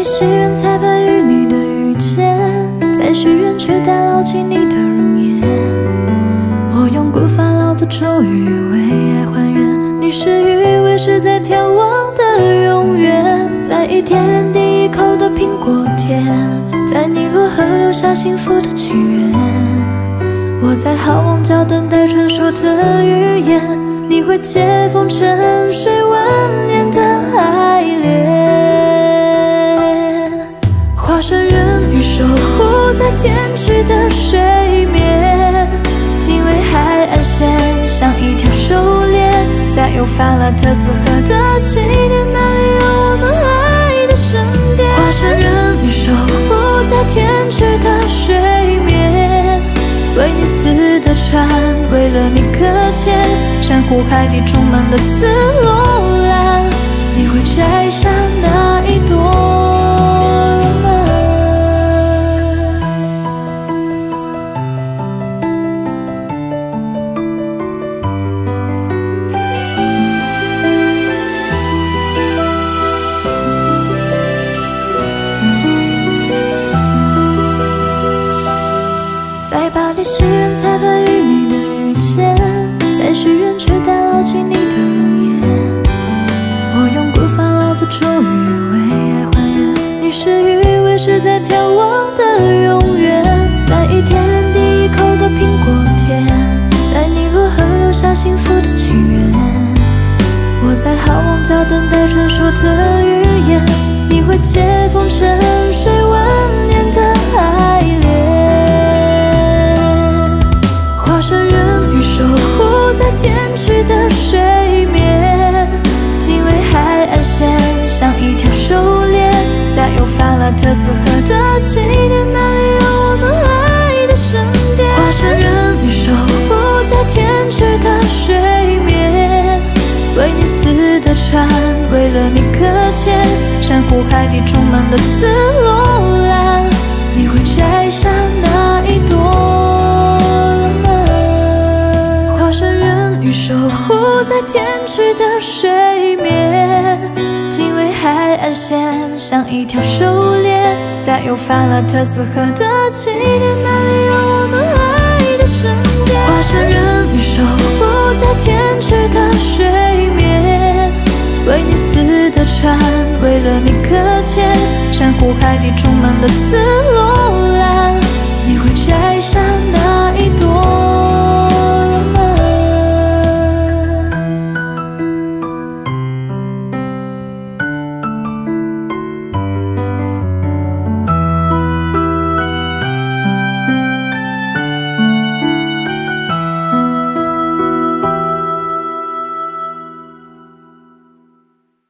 里许愿，才怕与你的遇见，再许愿却打捞起你的容颜。我用古法老的咒语为爱还愿，你是鱼，为是在眺望的永远。在伊甸园第一口的苹果甜，在尼罗河留下幸福的起源。我在好望角等待传说的预言，你会接风沉睡万年的爱恋。化身人鱼守护在天池的水面，经纬海岸线像一条狩猎，在幼发拉特斯河的起点，那里有我们爱的神殿。化身人鱼守护在天池的水面，为你死的船，为了你搁浅，珊瑚海底充满了紫罗兰，你会摘下哪一朵浪漫？在巴黎许愿，才怕与你的遇见，在许愿却打捞起你的容颜。我用古法老的咒语为爱还愿，你是鱼，为是在眺望的永远。在伊甸园第一口的苹果甜，在尼罗河留下幸福的起源。我在好望角等待传说的预言，你会接风沉睡万年的爱恋。化身人鱼守护在天池的水面，经纬海岸线像一条狩猎，在幼发拉特斯河的起点，那里有我们爱的神殿。化身人鱼守护在天池的水面，为你死的船，为了你搁浅，珊瑚海底充满了紫罗兰，你会摘下哪一朵浪漫？化身人鱼守护在天池的水面，经纬海岸线像一条狩猎，在幼发拉特斯河的起点，那里有我们爱的神殿。化身人鱼守护在天池的水面，为你死的船，为了你搁浅，珊瑚海底充满了紫罗兰，你会摘下